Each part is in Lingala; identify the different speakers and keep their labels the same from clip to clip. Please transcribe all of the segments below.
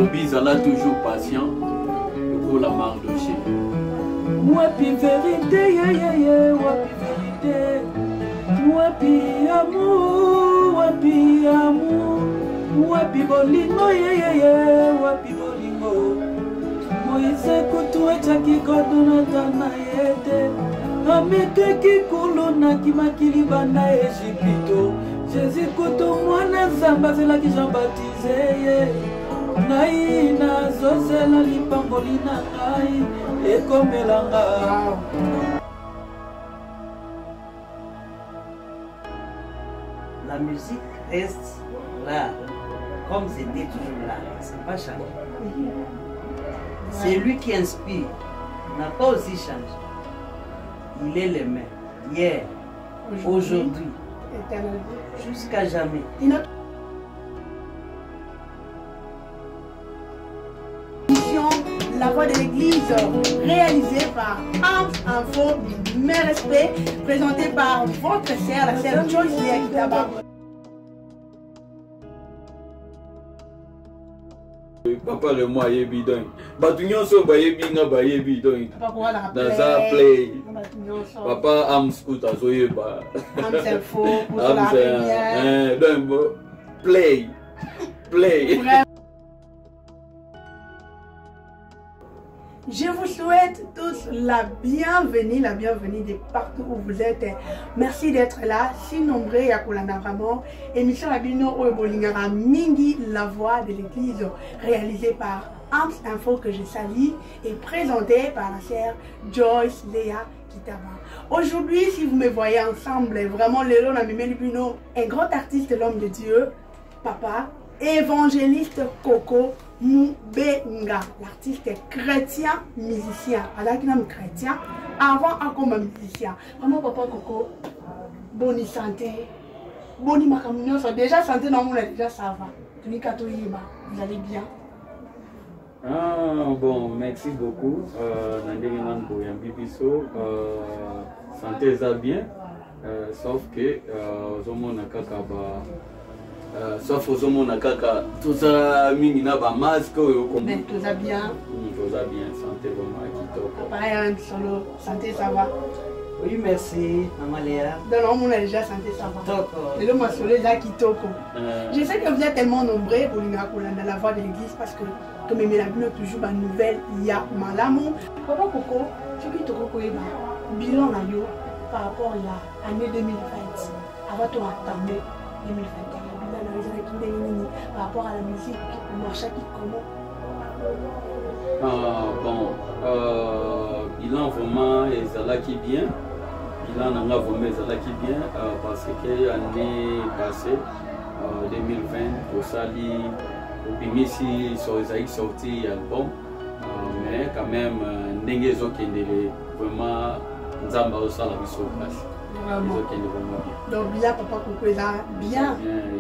Speaker 1: Lobby là toujours patient pour la Mardoché.
Speaker 2: Wapi vérité, wapi vérité, wapi amour, wapi bolingo, wapi bolingo. Moïse kutuwe chaki koduna tana yete, amete kikulu na kimakili bana Ejipito. Jésus kutu mwana zamba zela ki Jean baptisé. Ngai na zozela lipangoli na ngai ekomelanga.
Speaker 3: La musique reste là, comme c'était toujours là, ça n'a pas changé. C'est lui qui inspire, n'a pas aussi changé. Il est le même, hier, aujourd'hui, jusqu'à jamais.
Speaker 4: La voix de l'église, réalisée par Arms Info, mes respects, présentée par votre sœur, la sœur Joyce Léa Kitaba.
Speaker 1: Papa le moi yebi donc. Batunyo so ba yebi nga ba yebi donc. Dans ça play. Papa am scoot azo yeba.
Speaker 4: Arms Info pour la première.
Speaker 1: Donc play.
Speaker 4: Je vous souhaite tous la bienvenue de partout où vous êtes. Merci d'être là, si nombreux à Kolana vraiment. Émission Abino Oebolingara Mingi, la voix de l'église, réalisée par Arms Info que je salue et présentée par la sœur Joyce Léa Kitaba. Aujourd'hui, si vous me voyez ensemble, vraiment le long Abino, un grand artiste, l'homme de Dieu, papa, évangéliste Coco Moubenga, l'artiste chrétien, musicien. Alors qu'il est chrétien, avant comme musicien. Vraiment, papa Coco, bonne santé, bonne macamunion. Déjà, santé, non, déjà ça va. Vous allez bien?
Speaker 1: Ah, bon, merci beaucoup. Santé, ça bien. Sauf que, sauf aux hommes tout ça mingi na ba masque
Speaker 4: mais tout ça bien
Speaker 1: santé vraiment kitoko
Speaker 4: pareil solo santé ça va.
Speaker 3: Oui, merci maman Léa.
Speaker 4: Donc on a déjà santé ça va et le masolo là kitoko. Je sais que vous êtes tellement nombreux pour dans la voix de l'église parce que comme mes labino toujours ba nouvelle il y a malamu papa Coco ce qui te kokoeba bilan na yo par rapport à l'année 2020 avant ton attendre 2021 par rapport à la musique, le marché qui comment?
Speaker 1: Bilan vraiment est qui bien. Bilan n'a vraiment qui bien parce que l'année passée, 2020, pour ça, il y a sorti album, mais quand même, n'est vraiment Nzamba au salon de place.
Speaker 4: Donc bien papa Coco est là bien.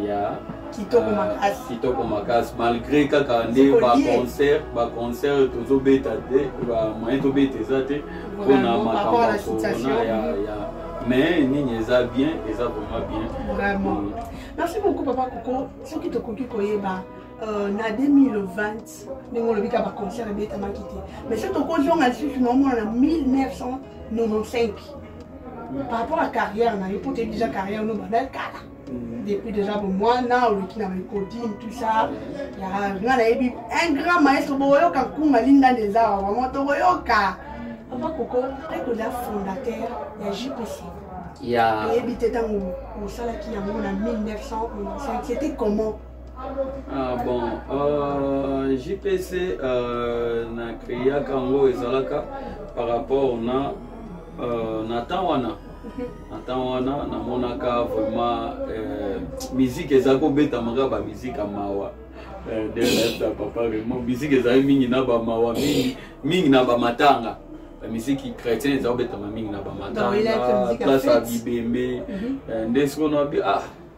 Speaker 1: Kitoko Makas malgré kakande ba concert tozo beta de ba moyen to beta zate
Speaker 4: on a situation
Speaker 1: mais ni eza bien eza vraiment bien
Speaker 4: vraiment. Merci beaucoup papa Coco ce qui te koki koyeba na 2020 ningo le bika ba concert beta makité mais ce to ko jonga sur normalement en 1995 par rapport à la carrière, on a écouté déjà carrière, nous depuis déjà pour moi, on qui n'a pas tout ça. Il y a un grand maître, Boyoka Kuma Linda des Arts, vraiment Toyoka. Papa Coco, est le fondateur de JPC. Il a habité dans le salon qui a en 1995. C'était comment?
Speaker 1: Ah bon, JPC n'a créé Kango et Zalaka par rapport à Natawana namonaka vraiment musique ezako beta maka musique amawa de papa vraiment musique ezali mingi na ba mawa mingi na ba matanga musique chrétienne ezako beta mingi na ba matanga place à Bibembe ndesiko na bi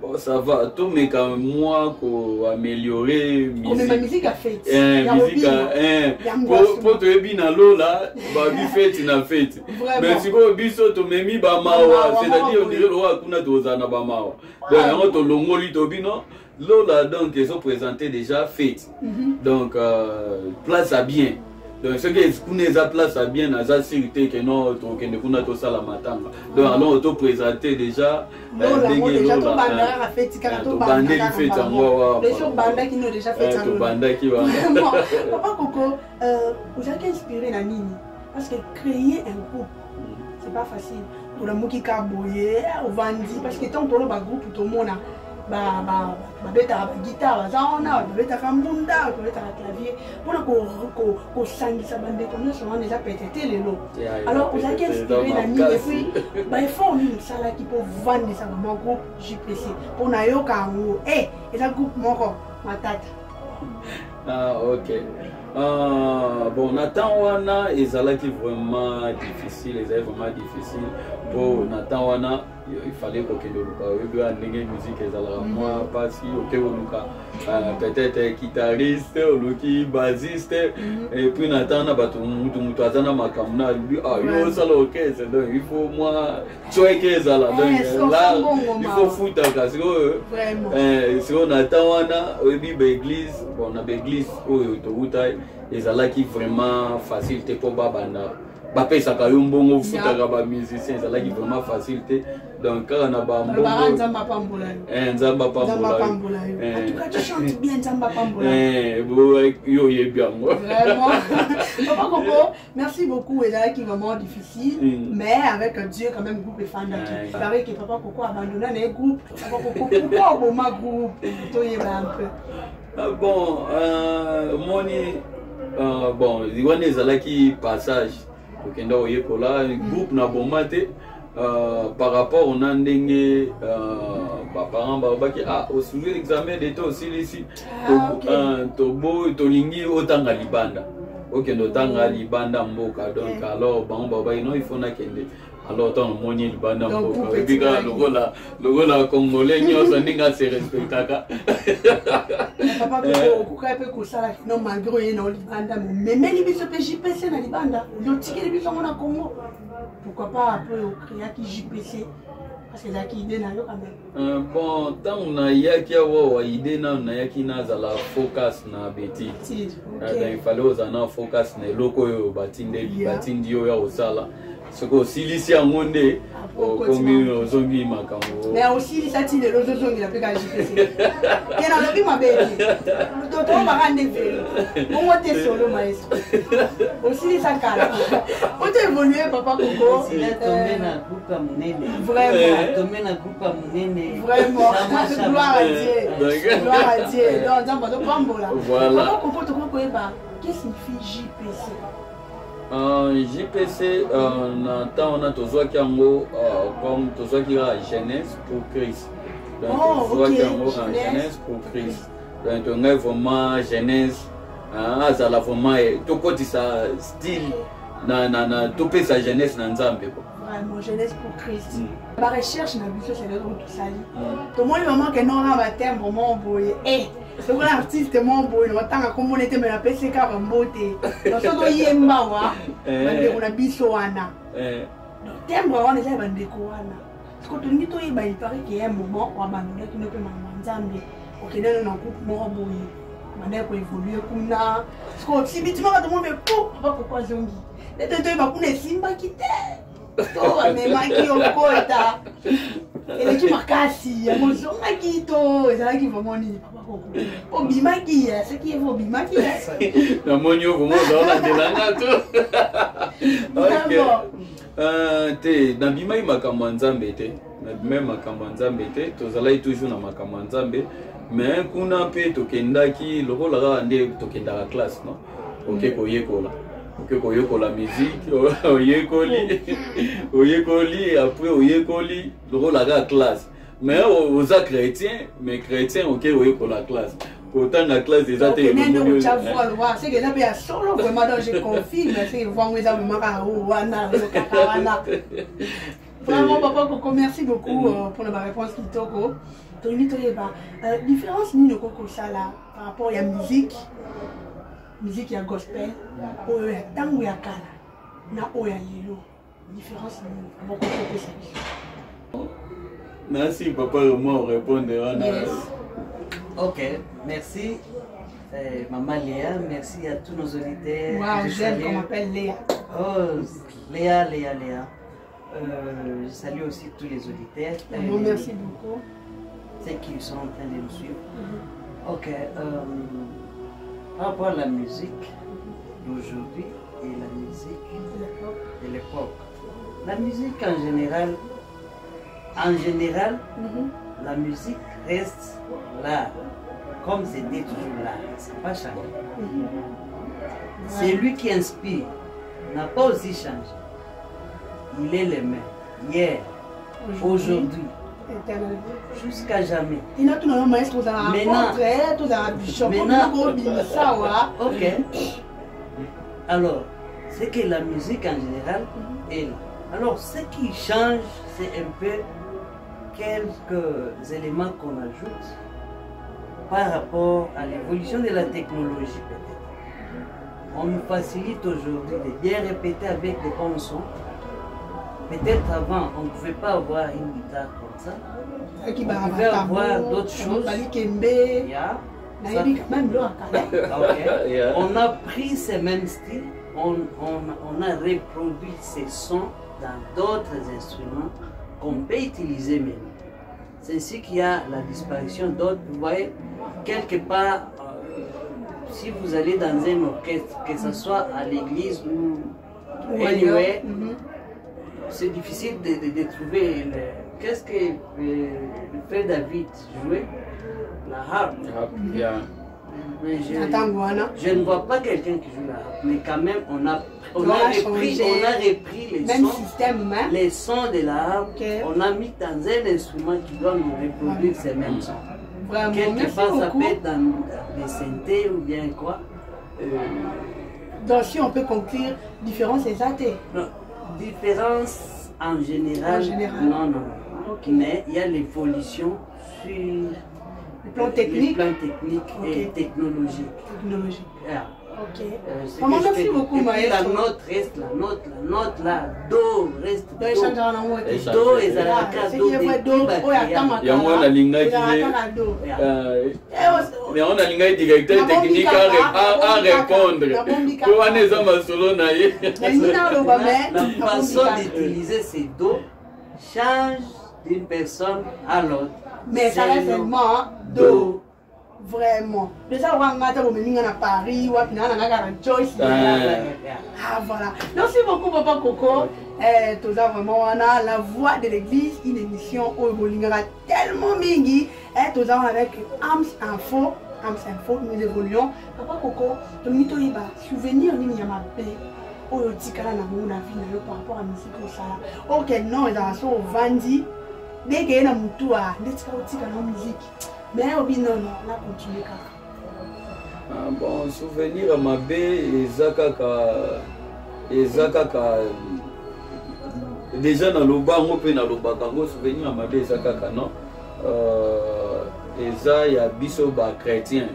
Speaker 1: Bon, ça va, tout mais quand moi pour améliorer
Speaker 4: musique. Comme musique à fête.
Speaker 1: Musique pour te bien dans l'eau là, bah bi fête na fête. Mais si vous biso to memi ba mawa, c'est-à-dire on dirait lo kuna dozana ba mawa. Donc on to longoli to bino, l'eau là donc ils ont présenté déjà fête. Donc place à bien. Donc ce que nous avons place à bien dans la sécurité que nous avons tout ça la matanga. Donc alors on te présenter déjà
Speaker 4: déjà tout bandara a fait tout bandara fait les gens bandara qui nous déjà fait ça.
Speaker 1: Tout bandara qui va.
Speaker 4: Papa Coco, vous avez inspiré la Nini parce que créer un groupe c'est pas facile. Pour la mouki kaboye, au vandi parce que tant pour le groupe tout le monde ba guitare zaona ba kambunda ba clavier pour ko sangisa bande comme ça on déjà pété lelo alors vous avez inspiré la nuit et puis ba il faut une sala qui peut vendre ça mon groupe JPC pour na yo ka ngo et ça groupe moko matata
Speaker 1: ok bon Nathan wana ezalaki vraiment difficile pour Nathan wana il fallait que le musique moi pas si peut-être guitariste ou bassiste et puis Nathan na batu mutu azana makamna yo ça l'orchestre donc il faut moi choix que ça là donc là il faut foutre parce que si on Nathan wana obi l'église bon na l'église to utai ezalaki vraiment facilité pour babanda bapesa kayombongo futaka ba musicien ezalaki vraiment facilité donc quand on a ba mbongo
Speaker 4: nzamba pambola
Speaker 1: nzamba pambola
Speaker 4: en tout cas tu chantes bien nzamba pambola
Speaker 1: yo bien
Speaker 4: vraiment Papa Coco merci beaucoup ezalaki vraiment difficile mais avec Dieu quand même groupe et fan il paraît que Papa Coco a abandonné les groupes Papa Coco pourquoi au ma groupe toyé un peu
Speaker 1: bon moni bon ziwane ezalaki passage okenda oyekola groupe na bomate par rapport on a ndenge parents babaki au sujet l'examen d'état aussi ici tobo tolingi otanga libanda okendo tanga libanda mboka donc alors bango babaki non il faut na kende alors tant moni libanda mboka bika logola congolais nyoso ndinga se respectaka
Speaker 4: papa ko pe ko sala non malgré no libanda mais meli biso pe JPC na libanda no tikeli biso na Congo pourquoi pas un peu créer qui JPC parce que là qui idée na yo quand même
Speaker 1: bon tant on a yaki wa idée na yaki na za la focus na beti il fallait osana focus na loko yo batindi yo ya osala ce que aussi ici à monde comme ozongi makambo
Speaker 4: mais aussi ça tient les ozongi la peka JPC kena lobi mabeli toto bakande velo on te solo maestro aussi ça kala on te évoluer Papa Coco
Speaker 3: tomber na groupe munene
Speaker 4: vraiment
Speaker 3: tomber na groupe munene
Speaker 4: vraiment gloire à Dieu donc nzamba to pambola Papa Coco to ko eba qu'est-ce que signifie JPC
Speaker 1: JPC on a toujours yango comme toujours qui a jeunesse pour Christ donc toujours yango jeunesse pour Christ donc on a vraiment jeunesse ça la vraiment tout côté ça style na tout pe sa jeunesse na nzambe
Speaker 4: vraiment jeunesse pour Christ la recherche na biso c'est le tout sali tout moi vraiment que non na baptême vraiment boye c'est un artiste mon boy on tanga comme on était mais la PCK rambote donc ça yemba wa on a biso wana tembo wana c'est bandeko wana parce que tout to yeba il paraît qu'il y a un moment où abandonner qui ne peut manzambe okenda na groupe moko boye mane ko évoluer kuna parce que si bitima ba tombe pourquoi zongi les deux ba kuna simba kite to amemaki okota et qui makasi mozonga kito ezalaki vraiment ni Papa Coco obimaki ce qui est obimaki
Speaker 1: na monyo vraiment dans la delanga to te na bimai makambo nzambe te na bimai makambo nzambe te tozalai toujours na makambo nzambe mais kuna pe tokendaki lokola ande tokendaka classe non OK koyekola la musique oyekoli après oyekoli le rôle la classe mais aux chrétiens mais chrétiens OK la classe autant la classe des athées.
Speaker 4: C'est que là, il y a solo vraiment, donc je confirme, c'est que vraiment, vraiment, papa Coco, merci beaucoup pour la réponse qui toko. Différence ni Coco ça là par rapport à la musique ya gospel, ou ya tango ya kala, na o ya lilo. Différence ni beaucoup de ça.
Speaker 1: Merci papa, moi répondre.
Speaker 3: Yes. Ok, merci. Maman Léa, merci à tous nos auditeurs.
Speaker 4: Wow, j'aime qu'on m'appelle Léa.
Speaker 3: Oh, Léa. Je salue aussi tous les auditeurs.
Speaker 4: Bon, merci beaucoup.
Speaker 3: Ceux qui sont en train de nous suivre. Ok, par rapport à la musique d'aujourd'hui et la musique de l'époque. La musique en général, la musique reste là. Comme c'était toujours là, c'est pas changé. C'est lui qui inspire, n'a pas aussi changé. Il est le même, hier, aujourd'hui, jusqu'à jamais. Maintenant, ok. Alors, c'est que la musique en général est là. Alors, ce qui change, c'est un peu quelques éléments qu'on ajoute par rapport à l'évolution de la technologie peut-être. On nous facilite aujourd'hui de bien répéter avec des bons sons. Peut-être avant, on ne pouvait pas avoir une guitare comme ça. On pouvait avoir d'autres choses. On a pris ces mêmes styles, on a reproduit ces sons dans d'autres instruments qu'on peut utiliser maintenant. C'est ainsi qu'il y a la disparition d'autres. Vous voyez, quelque part, si vous allez dans un orchestre, que ce soit à l'église ou anywhere, c'est difficile de trouver. Qu'est-ce que le frère David jouait? La harpe. Mais je ne vois pas quelqu'un qui joue la harpe, mais quand même, on a repris les sons de la harpe, on a mis dans un instrument qui doit nous reproduire ces mêmes sons. Quelque part, ça peut être dans des synthés ou bien quoi.
Speaker 4: Donc, si on peut conclure, différence et athées.
Speaker 3: Non, différence en général, non. Okay. Mais il y a l'évolution sur le plan technique, et technologique. Yeah.
Speaker 4: Ok.
Speaker 3: Merci beaucoup, Maëlle. La note reste la note là, do reste do. Do et la case do.
Speaker 1: Il y a moi la ligne qui mais on a ligne directeur technique à répondre. Pour un exemple solo na
Speaker 3: la façon d'utiliser ces do change d'une personne à l'autre.
Speaker 4: Mais ça reste seulement do. Vraiment. Déjà, on va à Paris, ou à Joyce. Ah, voilà. Merci beaucoup, Papa Coco. Tout ça, vraiment, on a la voix de l'église, une émission où on tellement mingi. Tout ça, avec Ams Info, nous évoluons. Papa Coco, tu me dis, souvenir, il y a ma paix. Oh, tu as la vie par rapport à la musique. Ok, non, il y a un Vandi. Dès qu'il y a un moutoua, dès qu'il y a une musique. Mais au bino, on a continué.
Speaker 1: Bon, souvenir à ma baie et Zakaka. Déjà dans le bas, on peut dans le bas, souvenir à ma baie et Zakaka, non? Et ça, il y a biso ba chrétien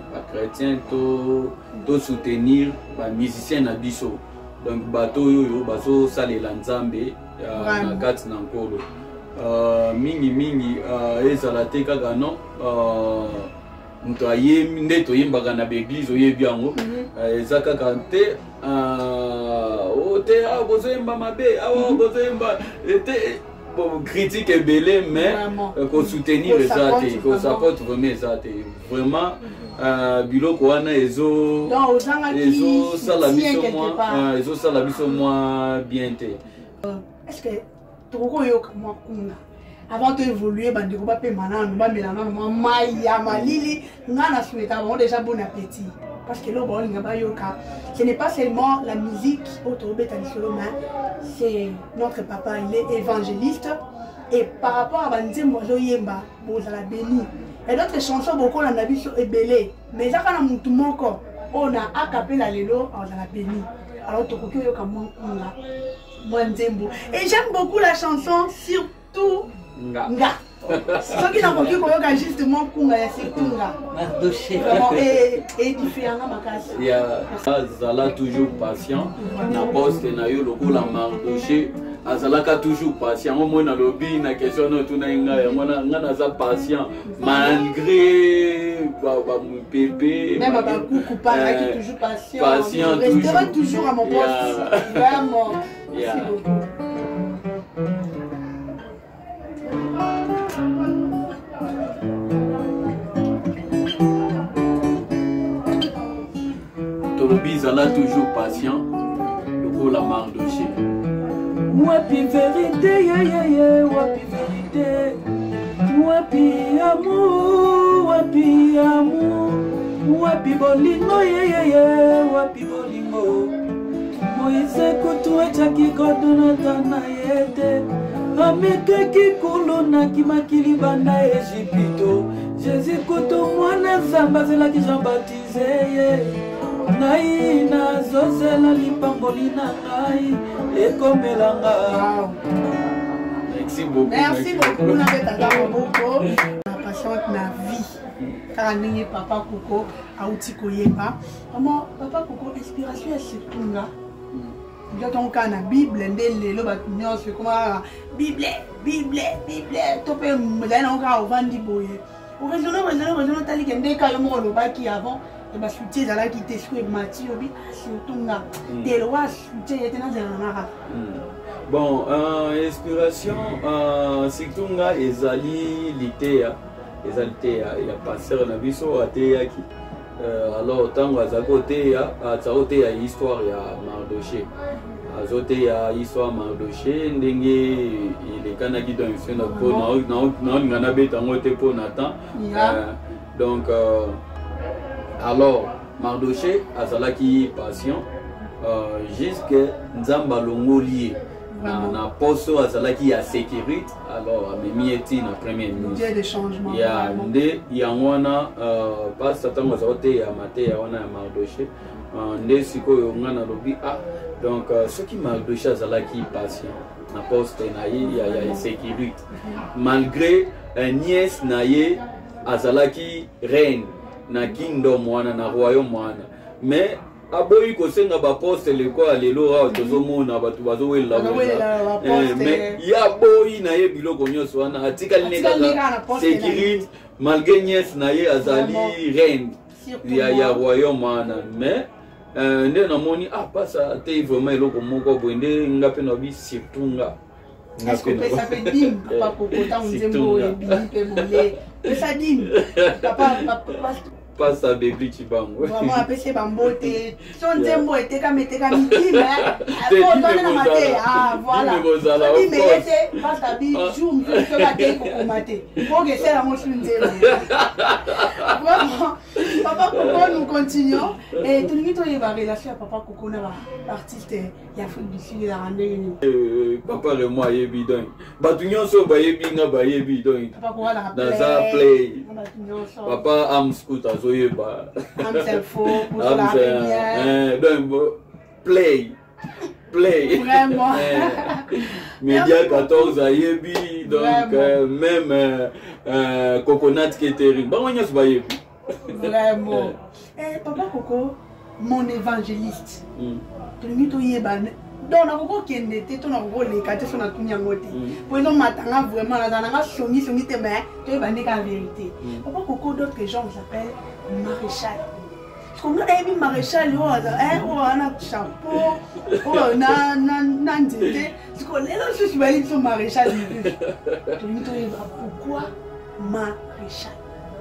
Speaker 1: to soutenir les musiciens na biso. Donc bateau yo baso sale lanzambe na kati na nkolo. Mingi ezala te kaka non mutu ayembi nde toyembaka na baeglise oyebi yango eza kaka te te awa bozoyemba mabe awa bozoyemba te critique ebele mais kosoutenir eza te kosapporte vraiment eza te vraiment biloko wana ezosala biso mwa bien te.
Speaker 4: Est-ce que avant d'évoluer, on déjà bon appétit. Parce que ce n'est pas seulement la musique, c'est notre papa, il est évangéliste. et par rapport à Banzembo Zoyemba, Bozala Béni. Et d'autres chansons, beaucoup en abisso et belé. Mais ça, quand on a tout mon corps, on a acapé la lélo, on a la béni. Alors, tu peux que Banzembo. Et j'aime beaucoup la chanson, surtout Nga. Ceux qui n'ont pas vu justement Kunga, c'est Kunga.
Speaker 3: Mardoché.
Speaker 4: Et différent, Makasi.
Speaker 1: Il y a Zala toujours patient. Na poste na yo logo la Mardoché. Azalaka toujours patient. Au moins, dans le lobby, na question de tout na patient. Malgré bébé.
Speaker 4: Même à Koukou, pas qui toujours patient.
Speaker 1: Patient
Speaker 4: Je resterai toujours à mon poste. Vraiment. Merci beaucoup.
Speaker 1: Tolobi Zala toujours patient. Logo la Mardoché.
Speaker 2: Wapi vérité, yeah, yeah, yeah, wapi vérité. Wapi amour, wapi amour. Wapi bolingo, yeah, yeah, yeah, wapi bolingo. Moïse kutu echaki godona tana yete. Amekeki kuluna kimakili banda Ejipito. Jésus kutu mwana zamba zelaki Jean baptisé, yeah. Ngai na zozela lipangoli na ngai ekomelanga.
Speaker 1: Merci beaucoup.
Speaker 4: Merci beaucoup. On avait tata Moboko. La patiente na vie. Car on papa Koko a outi koyeba. Comment papa Koko inspiration est setunga. Quand on a la Bible, le bâtiment c'est comment Bible. Topé là on a vendu boye. Au raisonnement tali kende ka yo mo lo baki avant. Et bah soutien dans la qui te souhaite Mathieu bi surtout nga. Des lois soutien était dans un
Speaker 1: bon, inspiration, Siktunga ezali litea, il y a passer na biso ateyaki. Alors tango azakoteya, azakoteya histoire ya Mardoché. Azoteya histoire Mardoché ndenge il est kanaki dans une scène pour na ngana beta ngote pour Nathan. Donc alors Mardoché azalaki patient jusque Nzamba longolié. Na poste azalaki ya sécurité alors amemi eti na première ministre.
Speaker 4: Il y a des changements.
Speaker 1: Il y a nde yangwana pas satango zaote ya mate ya wana ya Mardoché. Nde sikoyo ngana lobi donc ce qui Mardoché azalaki patient na poste na ya sécurité malgré nièce na ye azalaki reine na kingdom wana na royaume wana mais aboyi kosenga ba poste le ko alelo ra tozomona batu bazowela mais ya boyi na ye biloko nyonso wana atikali ne kaka sécurité malgré nièce na ye azali reine ya royaume wana mais nde namoni pasa te vraiment eloko moko boye nde nga pe na bi surtout nga
Speaker 4: est-ce que ça fait dim papa kokota nzembo e bilipe bolé ça dim papa
Speaker 1: pas ça bébé chibango
Speaker 4: vraiment apese bambote son nzembo eteka meteka mitime on donne na maté voilà il mérite parce que bi jour mpe ka te ko maté pour que c'est la mo nzembo vraiment papa Koko nous continuons et tout le monde va relation à papa Koko na artiste ya Afrique du Sud la rande
Speaker 1: papa le moi yebi donc batu nyonso ba yebi nga ba yebi donc
Speaker 4: papa Koko na
Speaker 1: dans play papa am scooter zoyeba
Speaker 4: am info pour la bien
Speaker 1: donc play
Speaker 4: vraiment
Speaker 1: Média 14 a yebi donc même coconut catering ba nyonso ba yebi
Speaker 4: vraiment papa Koko mon évangéliste tout le monde yeba donc na koko kende te to na koko leka te so na tunya ngote pour no matanga vraiment na nga songi te mais to ba ndeka vérité papa Koko d'autres gens s'appellent maréchal comme on a vu maréchal on a chapeau on a ndete ce qu'on est là je suis allé sur maréchal tout le monde yeba pourquoi maréchal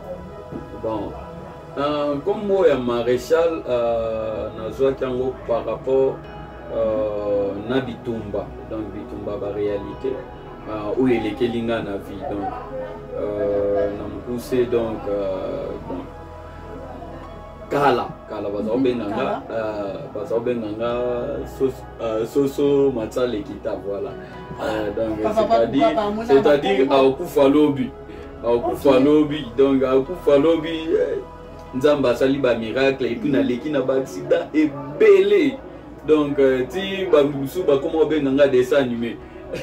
Speaker 1: bon comme moi maréchal nazwaki yango par rapport na bitumba donc bitumba ba réalité où il est kelinga na vie donc na mukuse donc bon kala bazo benganga soso matsale kita voilà Donc c'est-à-dire akufa lobi. Akufa lobi. Donc akufa lobi nzamba sali ba miracle et puis na leki na ba accident et belé. Donc ti ba musu ba comment benga dessin animé.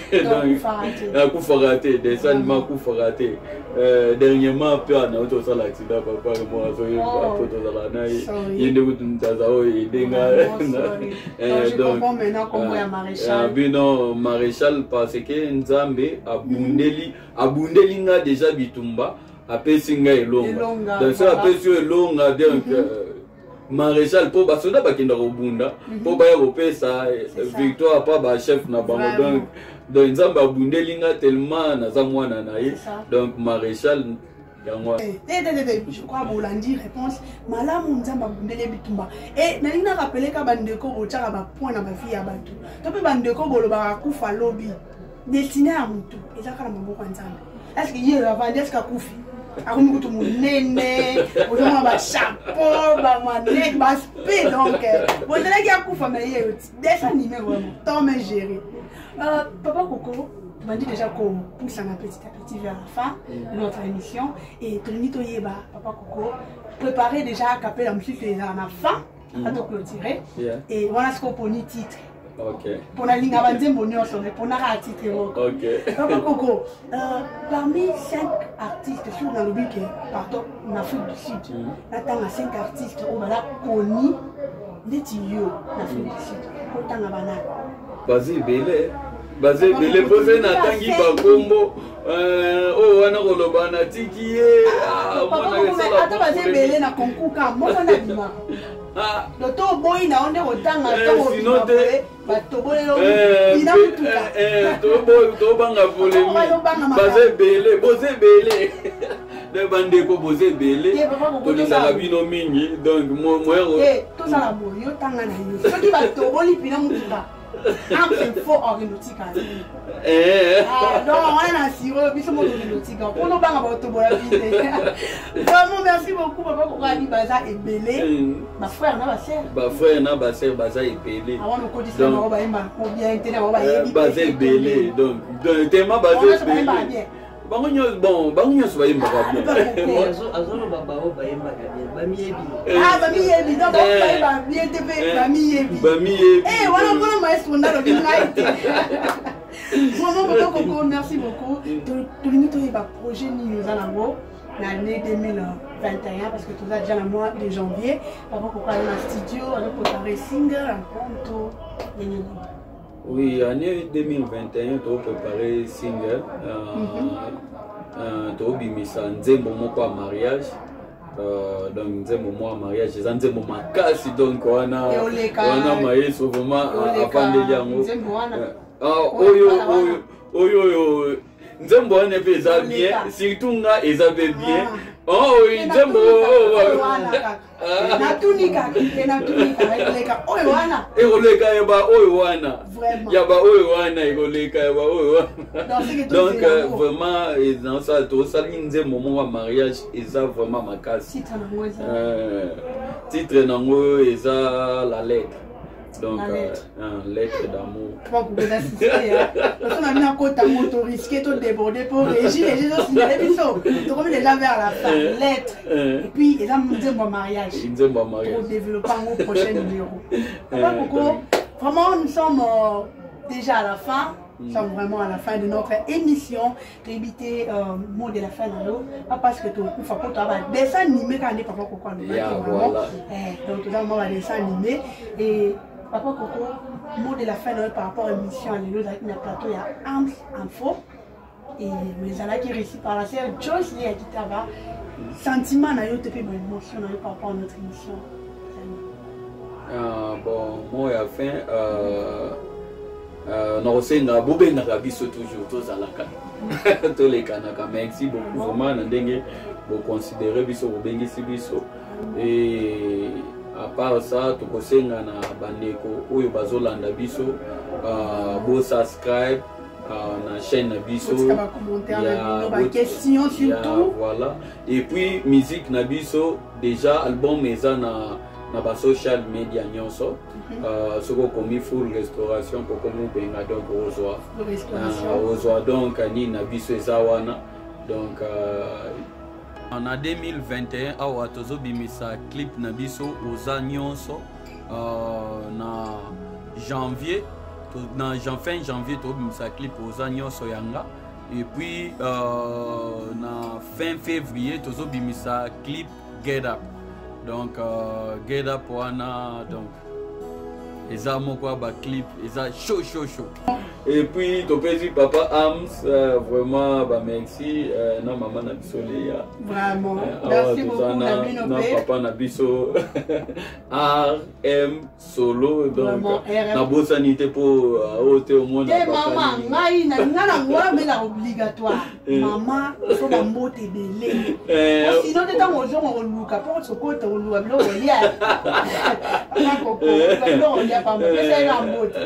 Speaker 1: Donc akufa raté dessin animé akufa raté. Dernièrement peu na auto ça l'accident papa moi so photo za la na yende kutuntaza o edenga.
Speaker 4: Je comprends maintenant comment ya maréchal.
Speaker 1: Bino maréchal parce que nzambe abundeli nga déjà bitumba apesi nga elonga. Donc ça apesi elonga donc maréchal po basoda bakenda kobunda po baya kopesa victoire pa ba chef na bango donc nzambe abundeli nga tellement naza mwana na ye donc maréchal yango
Speaker 4: je crois bolandi réponse malamu nzambe abundeli bitumba et nalina rappeler ka bandeko bochaka ba point na ba vie ya bato to pe bandeko boloba kufa lobi destiné à mutu ezaka na maboko nzambe est-ce que yé la vendre est-ce que kufi akomi kutu munene ozoma ba chapeau ba manette ba spé donc bozalaki akufa mais yé dessin animé vraiment tant mais géré papa Coco m'a dit déjà qu'on pousse un petit à petit vers la fin de notre émission et Trinito Yeba papa Coco préparer déjà à caper la musique à la fin à te clôturer et voilà ce qu'on peut ni titre.
Speaker 1: Ok.
Speaker 4: Pour la ligne avant de pour la titre.
Speaker 1: Ok.
Speaker 4: Papa Coco, parmi 5 artistes sur dans le but partout en Afrique du Sud, là t'as 5 artistes au bala connus des tuyaux en Afrique du Sud. Autant à banane.
Speaker 1: Basé belé posé na tangi bakombo oh wana koloba na tiki
Speaker 4: papa ata basé belé na concours ka moko na bima le to boy na onde otanga to
Speaker 1: sinon te
Speaker 4: bato bolelo ina mutuka
Speaker 1: to banga polémique basé belé de bandeko bosé belé to linga bino mingi donc moi
Speaker 4: to sala boyo tanga na yo soki bato boli pina mutuka c'est faux aéronautique. Non, on a assuré, puis c'est mon aéronautique. Pour nous, vraiment, merci beaucoup, papa, pour aller Baza et Belé. Ma frère, n'a pas sœur.
Speaker 1: Ma frère, n'a pas sœur, Baza et Belé.
Speaker 4: Avant de conditionner, on va bien entendre,
Speaker 1: Baza et Belé. Donc, tellement Baza et Belé. Bangunyo bon, bangunyo so bayimba bien.
Speaker 3: Azolo baba o bayimba bien. Bamiyebi.
Speaker 4: Ah bamiyebi, donc bayimba bien TV bamiyebi.
Speaker 1: Bamiyebi.
Speaker 4: Eh voilà pour le maestro ndalo bingaite. Vraiment beaucoup Coco, merci beaucoup. Tolini ba projet ni nous allons l'année 2021 parce que tout ça déjà le mois de janvier. Papa Coco dans le studio, on a préparé single en compte.
Speaker 1: Oui, année 2021, tu as préparé single. Tu as bimisa nzembo moko à mariage. Donc nzembo moko à mariage. C'est nzembo makasi donc on a maïso vraiment avant de yango. Oyo nzembo ane pesa bien, surtout nga ezabe bien. Oh nzembo
Speaker 4: natunika oyo wana
Speaker 1: ekoleka yaba oyo wana yaba oyo wana ekoleka yaba oyo wana donc vraiment dans ça tout ça nzembo moko ya mariage eza vraiment makasi titre nango eza la lettre. Donc, lettre d'amour.
Speaker 4: Pas pour assister. Parce qu'on a mis un côté à moto risqué, tout débordé pour régir les gens signalés. Puis, tu remets déjà vers la fin. Lettre. Et puis, ils ont dit mon mariage. Pour développer un prochain numéro. Papa Coco, vraiment, nous sommes déjà à la fin. Nous sommes vraiment à la fin de notre émission. Éviter mot de la fin pas parce que tu as un dessin animé quand on est Papa Coco. Donc, tu as un dessin animé. Et Papa Coco, mot de la fin par rapport à l'émission, avec le plateau, il y a Ams Info. Et les alliés qui récit par la série Joyce Lee a dit là-bas. Sentiment, il y a eu émotion par rapport à notre émission.
Speaker 1: Bon, moi, à la fin, nakosenga bobengaka biso toujours tozalaka tolekanaka merci beaucoup vraiment na ndenge boconsidérer biso bobengisi biso et à part ça tokosenga na bandeko oyo bazolanda biso bo subscribe na chaîne na biso
Speaker 4: ya question surtout
Speaker 1: voilà et puis musique na biso déjà album eza na na ba social media nyonso soko komi full restauration Coco Mubenga donc ozwa donc ni na biso eza wana donc en 2021 awa tozobimisa clip na biso oza nyonso na janvier fin janvier tozobimisa clip oza nyonso yanga et puis na fin février tozobimisa clip Get Up donc Get Up wana donc eza moko ba clip eza chaud et puis topesi papa Ams vraiment ba merci na maman na biso Léa
Speaker 4: vraiment merci beaucoup
Speaker 1: na papa na biso RM solo donc na bosanité pour ote au monde
Speaker 4: maman ngai na ngwa mais la obligatoire maman so ba mbote belé sinon te tango zo ngoluka po sokota oluwa bilo olia na koko bilo olia pa mpesa ya mbote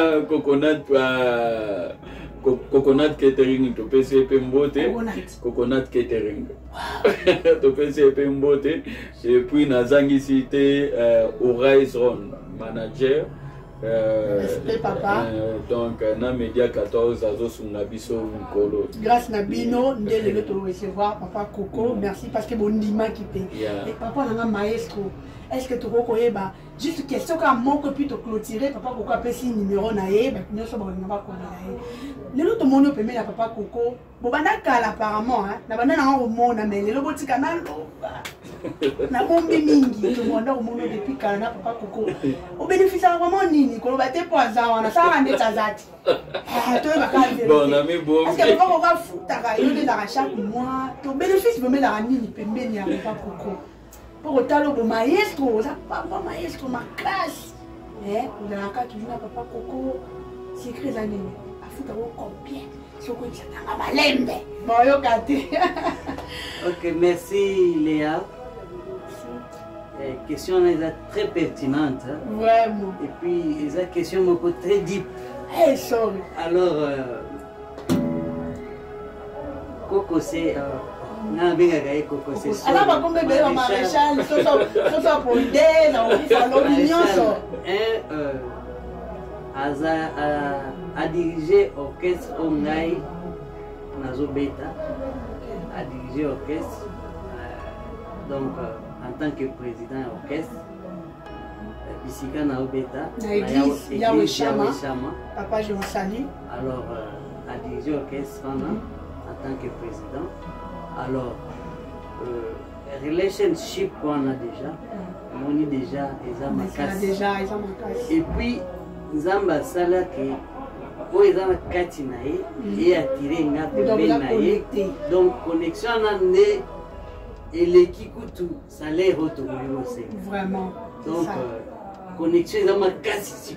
Speaker 4: coconut catering to pese pe mbote coconut catering to pese pe mbote et puis nazangi cité Horizon manager papa
Speaker 1: donc na media 14 azosunga biso nkolo
Speaker 4: grâce na bino ndele le to recevoir papa Coco merci parce que bon ndima qui paye et papa nanga maestro est-ce que tu koyeba juste question ka moko puis to clôturer papa Coco apesi numéro na ye ba nyonso ba ngaba ko na ye lelo to mono peme na papa Coco bo bana kala apparemment na bana na ngomona mais lelo botika na loba na bombi mingi to mondo mono depuis kala na papa Coco o bénéficie vraiment nini ko ba te poza wana sa ande tazati to ba ka
Speaker 1: bon ami bon
Speaker 4: parce que papa Coco futa ka yo de la chaque mois to bénéfice me la nini pembeni ya papa Coco pour autant le maestro ça papa maestro ma classe on a encore toujours papa Coco c'est écrit ça nini afuta ko combien soko tanga malembe boyo kate.
Speaker 3: OK, merci Léa. Question est très pertinente
Speaker 4: vraiment
Speaker 3: et puis les questions me très deep.
Speaker 4: Sorry.
Speaker 3: Alors Coco c'est na benga kai Coco c'est
Speaker 4: ala ba kombe be ba maréchal so pour idée na on fait l'opinion so a dirigé orchestre Ongai Nazo Beta a dirigé orchestre donc en tant que président orchestre Bisika na Beta Yahweh Shama papa je vous salue alors a dirigé orchestre en tant que président. Alors, relationship qu'on a déjà, on est déjà, et puis, Zamba Sala qui est dans la Katinae et attiré Naye, donc connexion et l'équipe tout salaire autorisé. Vraiment.
Speaker 3: Donc, connexion dans ma Kasi.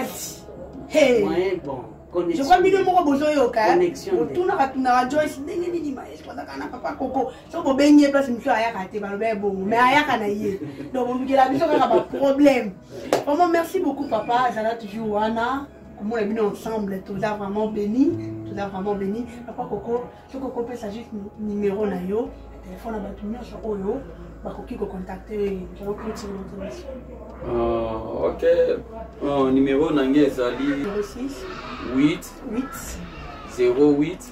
Speaker 3: Bon.
Speaker 4: Je crois que nous avons besoin de connexion. Tout le monde Joyce, papa Coco. Si vous avez place, monsieur Ayakate, mais Ayakana y donc vous avez un problème. Vraiment, merci beaucoup, papa. Zala toujours Wana. Comme on est venu ensemble, tout ça vraiment béni. Tout ça vraiment béni. Papa Coco, si Coco peut s'agir numéro na yo, téléphone à Batumio sur Oyo. Bakoki ko contacter je vais clôturer notre émission.
Speaker 1: OK. Numéro nangé ezali
Speaker 4: 06
Speaker 1: 8 08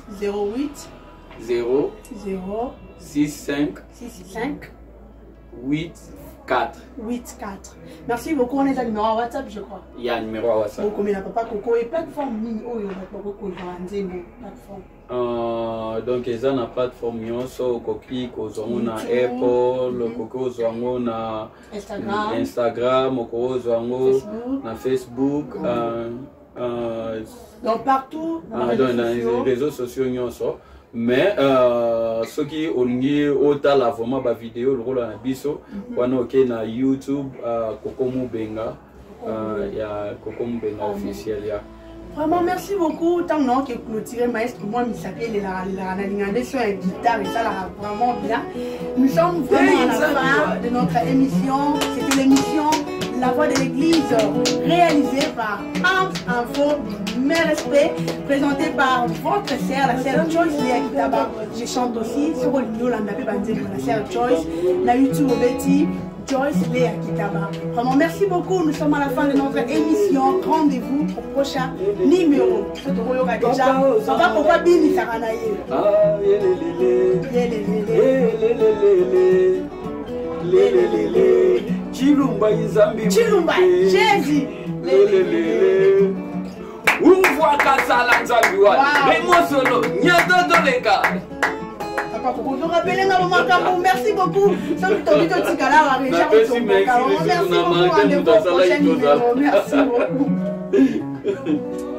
Speaker 1: 0 65 84.
Speaker 4: Merci beaucoup. On est à numéro WhatsApp, je crois.
Speaker 1: Il y a un numéro WhatsApp.
Speaker 4: Beaucoup mais papa Coco et plateforme mini oh plateforme.
Speaker 1: Donc ils ont une plateforme nyonso koki kozongo na Apple, Coco zongo na Instagram, Coco zongo na Facebook,
Speaker 4: donc partout
Speaker 1: dans les réseaux sociaux nyonso. Mais ceux qui ont autant la vraiment ba vidéo le rôle na biso wana OK na YouTube Coco Mubenga ya Coco Mubenga officiel ya.
Speaker 4: Vraiment merci beaucoup tant non que clôturer maestro moi mi s'appelle la lingande sur la guitare et ça là vraiment bien. Nous sommes vraiment à la fin de notre émission. C'était l'émission La Voix de l'Église réalisée par Ams Info Mes Respects, présentée par votre sœur, la sœur Joyce Léa Kitaba. Je chante aussi sur le Landa Bandé, la sœur Joyce, la YouTube Betty, Joyce Léa Kitaba. Vraiment, merci beaucoup. Nous sommes à la fin de notre émission. Rendez-vous au prochain numéro. Déjà, papa, pourquoi Bini Saranaye?
Speaker 1: Chilumba Izambi.
Speaker 4: Chilumba, Jésus.
Speaker 1: Ouvre Kasala Nzambiwa. L'émotion, Nyadodo les gars.
Speaker 4: Merci beaucoup. Merci beaucoup. Merci beaucoup.